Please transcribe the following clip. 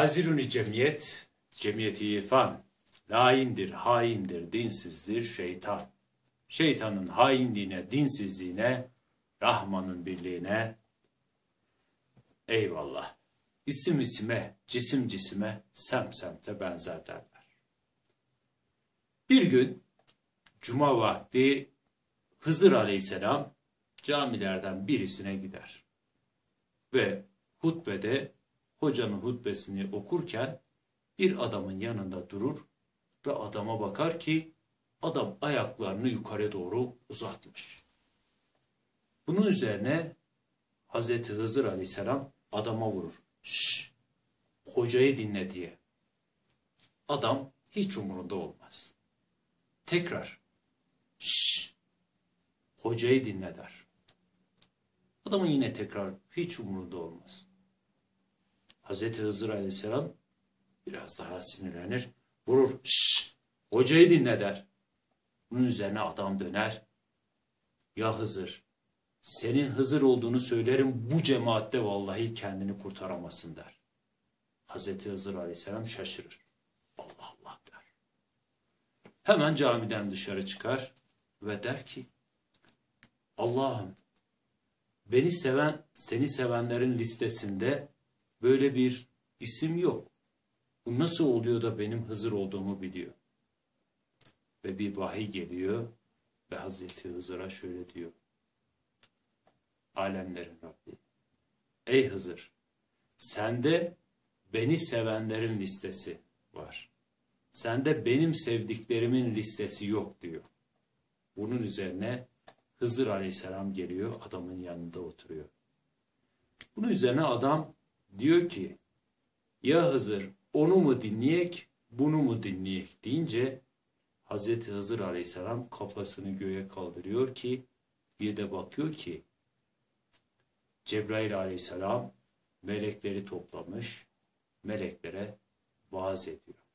Hazirun-i cemiyet, cemiyeti irfan, laindir, haindir, dinsizdir şeytan. Şeytanın hainliğine, dinsizliğine, Rahman'ın birliğine, eyvallah. İsim isime, cisim cisime, semte benzer derler. Bir gün, cuma vakti Hızır Aleyhisselam camilerden birisine gider. Ve hutbede, hocanın hutbesini okurken bir adamın yanında durur ve adama bakar ki adam ayaklarını yukarı doğru uzatmış. Bunun üzerine Hazreti Hızır Aleyhisselam adama vurur. Şşş, hocayı dinle diye. Adam hiç umurunda olmaz. Tekrar, şşş, hocayı dinle der. Adamın yine tekrar hiç umurunda olmaz. Hazreti Hızır Aleyhisselam biraz daha sinirlenir, vurur, şşş, hocayı dinle der. Bunun üzerine adam döner. Ya Hızır, senin Hızır olduğunu söylerim, bu cemaatte vallahi kendini kurtaramazsın der. Hazreti Hızır Aleyhisselam şaşırır. Allah Allah der. Hemen camiden dışarı çıkar ve der ki, Allah'ım, beni seven, seni sevenlerin listesinde böyle bir isim yok. Bu nasıl oluyor da benim Hızır olduğumu biliyor? Ve bir vahiy geliyor ve Hazreti Hızır'a şöyle diyor. Alemlerin Rabbi. Ey Hızır, sende beni sevenlerin listesi var. Sende benim sevdiklerimin listesi yok diyor. Bunun üzerine Hızır Aleyhisselam geliyor, adamın yanında oturuyor. Bunun üzerine adam diyor ki, ya Hızır, onu mu dinleyek, bunu mu dinleyek deyince Hazreti Hızır Aleyhisselam kafasını göğe kaldırıyor ki bir de bakıyor ki Cebrail Aleyhisselam melekleri toplamış, meleklere vaaz ediyor.